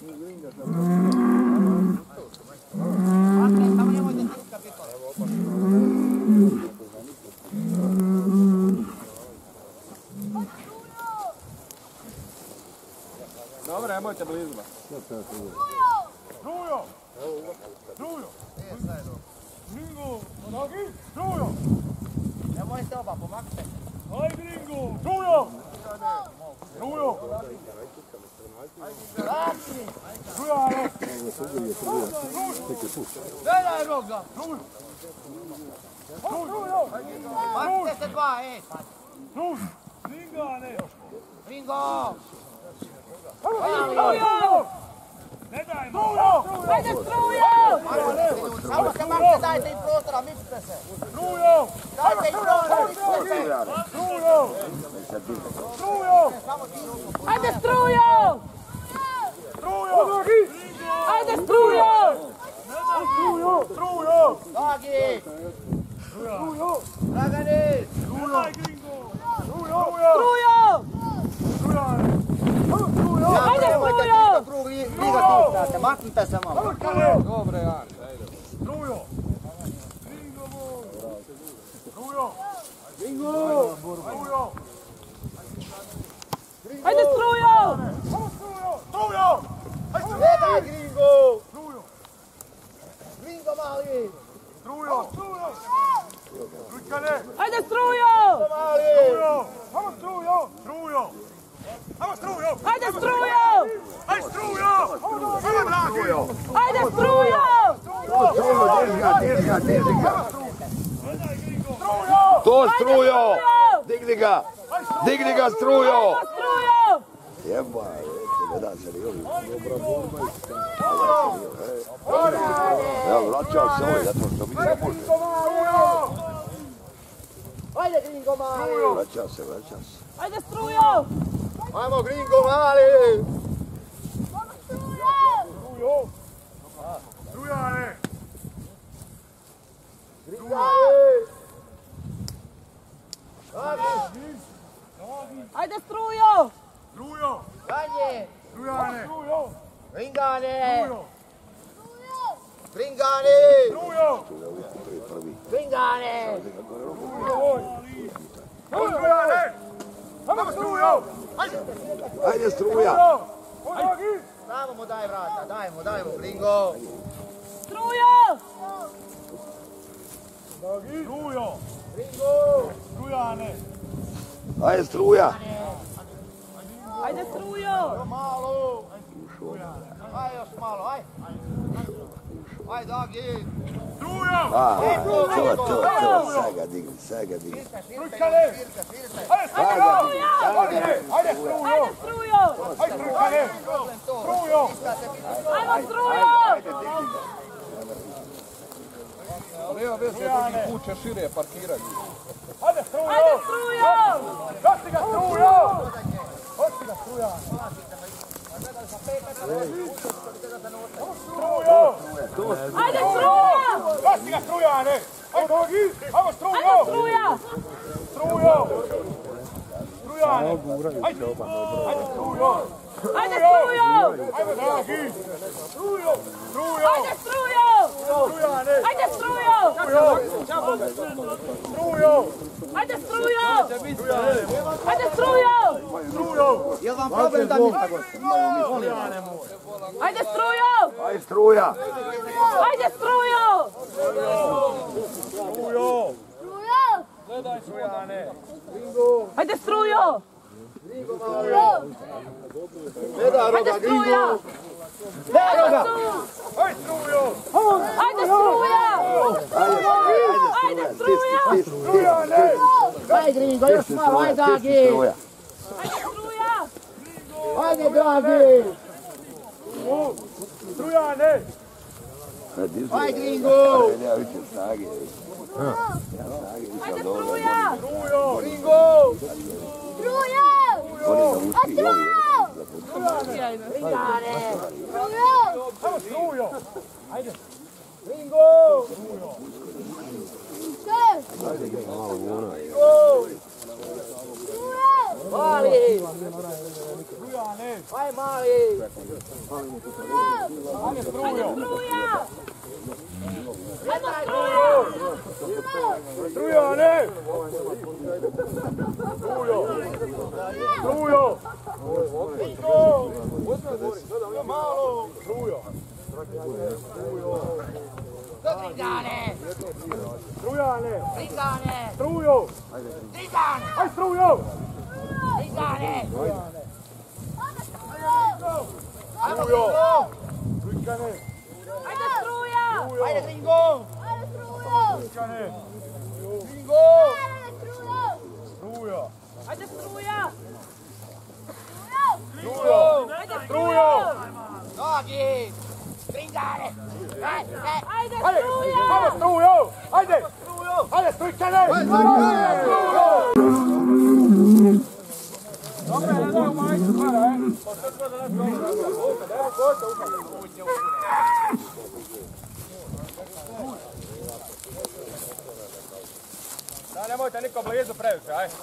Dobro, nemojte blizu. Strujo! Strujo! Gringo! Nogi! Strujo! Nemojte oba, pomaknite. Aj Gringo! Strujo! Strujo! Strujano! Gledaj roga! Strujo! Maknite se dva, ej! Struj! Gringane! Gringo! Strujo! Ne daj! Strujo! Ajde strujo! Samo se maknite, dajte im prostora, mislite se! Strujo! Dajte im prostora, mislite se! Strujo! Strujo! Ajde strujo! Strujo! Ajde strujo! Strujo! Strujo! Dagi! Dragani! Strujo! Strujo! Strujo! Ajde strujo! krug ligati, maknite se malo. Dobre, Ante, ajde. Strujo! Strujo! Strujo! Ajde strujo! Strujo! Gledaj Gringo! Strujo! Gringo mali! Strujo! Krukane! Ajde strujo! Mali! Strujo! Samo strujo! Strujo! Samo strujo! Ajde strujo! Aj strujo! Samo dragi! Ajde strujo! Drži ga. Strujo! To strujo! Digni ga! Digni ga strujo! Strujo! Jeba, ne da se li ovi. Evo, vraćao se ovaj, zato što mi ne može. Ajde Gringo mali! Vraćao se. Ajde strujo! Ajmo Gringo mali! Strujo! Strujane! Ajde strujo! Strujo! Ganje! Strujane! Gringane! Strujo! Gringane! Strujo! Gringane! Samo strujane! Samo strujo! Ajde struja! Samo mu daj vrata, daj mu Gringo! Strujo! Strujo! Gringo! Strujane! Ajde struja! Ajde strujo! Malo! Aj još malo, aj! Aj Dagi! Strujo! To, sad ga digni. Krukane! Ajde strujo! Ajde strujo! Ajde krukane! Strujo! Ajmo strujo! Nema veze, drugi put će šire parkirati. Ajde strujo! Ajde strujo! Dosti ga strujo! Dosti ga struja! Strujo! Ajde struja! Dosti ga strujane! Ajde Dogi! Ajmo strujo! Ajde struja! Strujo! Strujane! Ajde! Ajde strujo! Ajde strujo! Ajde Dragi! Strujo! Strujo! Ajde strujo! Strujane! Ajde strujo! Strujo! Ajde strujo! Ajde strujo! Strujo! Jel vam problem da mi... Ajde strujo! Ajde struja! Ajde strujo! Strujo! Gledaj strujane! Ajde strujo! Gledaj roga, Gringo! Gledaj roga! Aj strujo! Ajde struja! Ajde struja! Strujane! Daj Gringo, još malo, aj Dagi! Struja! Ajde struja! Ajde Dagi! Strujane! Aj Gringo! Nema više snage. Ajde struja! Strujo! Gringo! Oni ga ušli i ovi. Gringane! Samo strujo! Ajde! Gringo! Ajde, malo ona. Gringo! Mali! Strujane! Aj mali! Ajde strujo! Struja! Strujane! Strujo! Strujo! Malo! Strujo! Trigane! Strujane! Trigane! Strujo! Trigane! Aj strujo! Trigane! Strujo! Trigane! Ajde struja! Ajde Tringo! Trigane! Tringo! Strujo! Ajde struja! Strujo! Strujo! Nogi! Trigane! Ajde Ajde! struja! Ajde strujo! Ajde! Ajde strujčane! Dobre, ne daj u majicu hvara, Da, nemojte niko blizu previše, aj.